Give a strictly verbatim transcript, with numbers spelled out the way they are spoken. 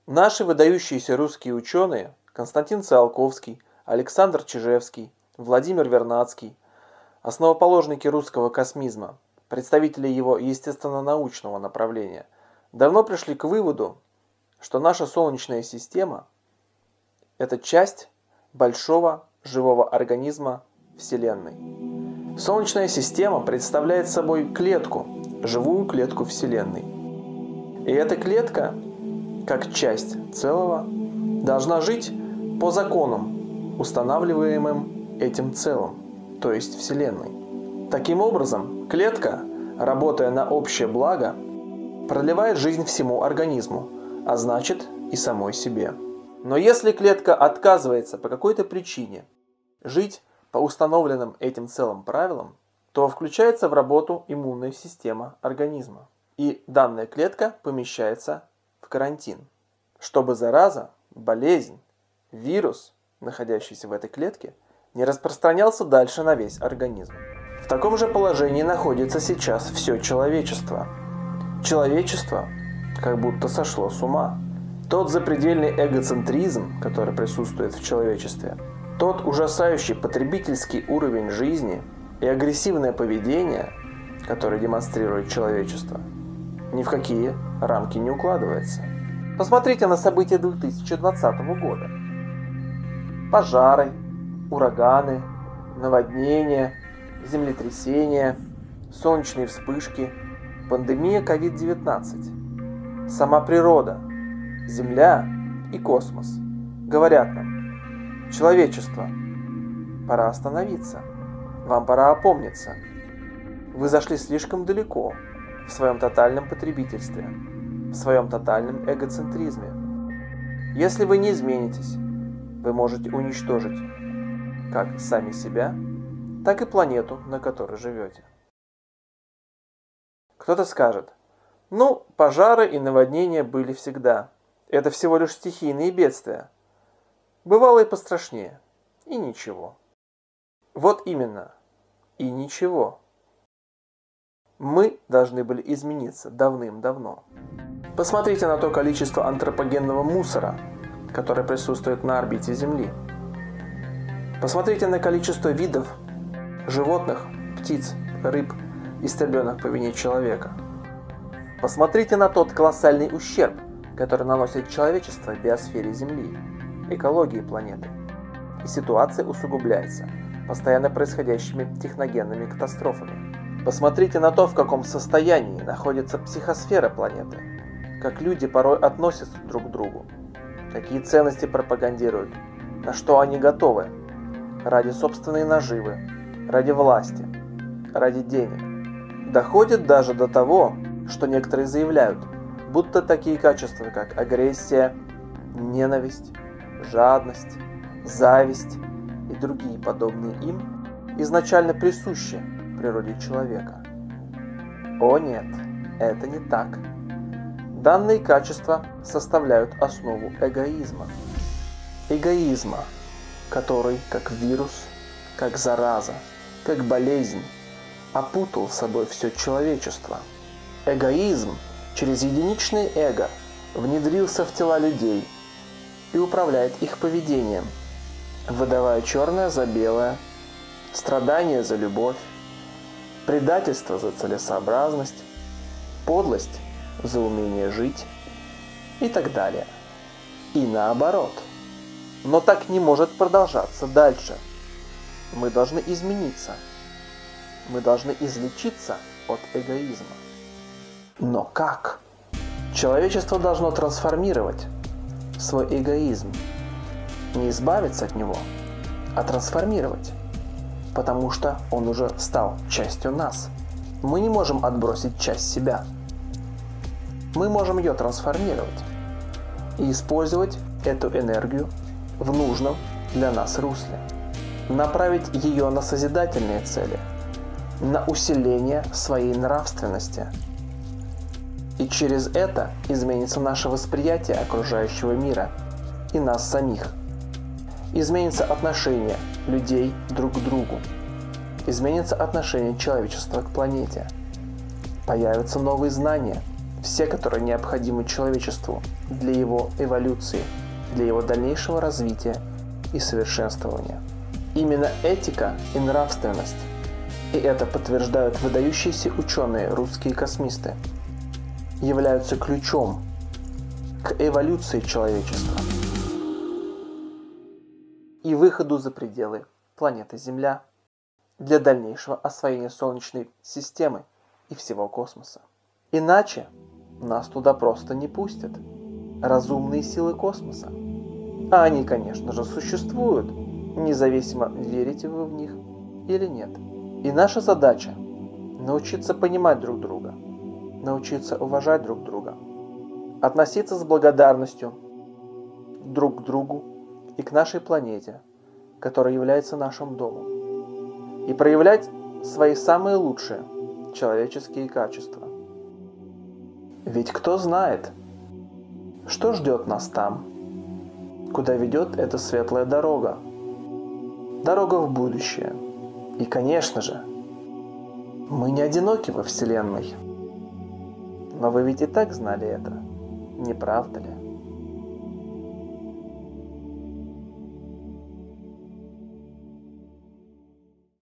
Наши выдающиеся русские ученые Константин Циолковский, Александр Чижевский, Владимир Вернадский, основоположники русского космизма, представители его естественно-научного направления, давно пришли к выводу, что наша Солнечная система – это часть большого живого организма Вселенной. Солнечная система представляет собой клетку, живую клетку Вселенной. И эта клетка, как часть целого, должна жить по законам, устанавливаемым этим целым, то есть Вселенной. Таким образом, клетка, работая на общее благо, продлевает жизнь всему организму, а значит и самой себе. Но если клетка отказывается по какой-то причине жить по установленным этим целым правилам, то включается в работу иммунная система организма, и данная клетка помещается в карантин, чтобы зараза, болезнь, вирус, находящийся в этой клетке, не распространялся дальше на весь организм. В таком же положении находится сейчас все человечество. Человечество как будто сошло с ума. Тот запредельный эгоцентризм, который присутствует в человечестве, тот ужасающий потребительский уровень жизни и агрессивное поведение, которое демонстрирует человечество, ни в какие рамки не укладывается. Посмотрите на события две тысячи двадцатого года. Пожары, ураганы, наводнения, землетрясения, солнечные вспышки, пандемия ковид девятнадцать. Сама природа, Земля и космос говорят нам: человечество, пора остановиться, вам пора опомниться. Вы зашли слишком далеко в своем тотальном потребительстве, в своем тотальном эгоцентризме. Если вы не изменитесь, вы можете уничтожить как сами себя, так и планету, на которой живете. Кто-то скажет: ну, пожары и наводнения были всегда. Это всего лишь стихийные бедствия. Бывало и пострашнее. И ничего. Вот именно. И ничего. Мы должны были измениться давным-давно. Посмотрите на то количество антропогенного мусора, которое присутствует на орбите Земли. Посмотрите на количество видов животных, птиц, рыб, истребленных по вине человека. Посмотрите на тот колоссальный ущерб, который наносит человечество биосфере Земли, экологии планеты. И ситуация усугубляется постоянно происходящими техногенными катастрофами. Посмотрите на то, в каком состоянии находится психосфера планеты, как люди порой относятся друг к другу, какие ценности пропагандируют, на что они готовы ради собственной наживы, ради власти, ради денег. Доходит даже до того, что некоторые заявляют, будто такие качества, как агрессия, ненависть, жадность, зависть и другие подобные им, изначально присущи природе человека. О нет, это не так. Данные качества составляют основу эгоизма. Эгоизма, который, как вирус, как зараза, как болезнь, опутал собой все человечество. Эгоизм через единичное эго внедрился в тела людей и управляет их поведением, выдавая черное за белое, страдание за любовь, предательство за целесообразность, подлость за умение жить и так далее. И наоборот. Но так не может продолжаться дальше. Мы должны измениться. Мы должны излечиться от эгоизма. Но как? Человечество должно трансформировать свой эгоизм. Не избавиться от него, а трансформировать. Потому что он уже стал частью нас. Мы не можем отбросить часть себя. Мы можем ее трансформировать и использовать эту энергию в нужном для нас русле. Направить ее на созидательные цели, на усиление своей нравственности. И через это изменится наше восприятие окружающего мира и нас самих. Изменится отношение людей друг к другу. Изменится отношение человечества к планете. Появятся новые знания, все, которые необходимы человечеству для его эволюции, для его дальнейшего развития и совершенствования. Именно этика и нравственность, и это подтверждают выдающиеся ученые, русские космисты, являются ключом к эволюции человечества и выходу за пределы планеты Земля для дальнейшего освоения Солнечной системы и всего космоса. Иначе нас туда просто не пустят разумные силы космоса. А они, конечно же, существуют, независимо, верите вы в них или нет. И наша задача – научиться понимать друг друга, научиться уважать друг друга, относиться с благодарностью друг к другу и к нашей планете, которая является нашим домом, и проявлять свои самые лучшие человеческие качества. Ведь кто знает, что ждет нас там, куда ведет эта светлая дорога, дорога в будущее. И, конечно же, мы не одиноки во Вселенной. Но вы ведь и так знали это, не правда ли?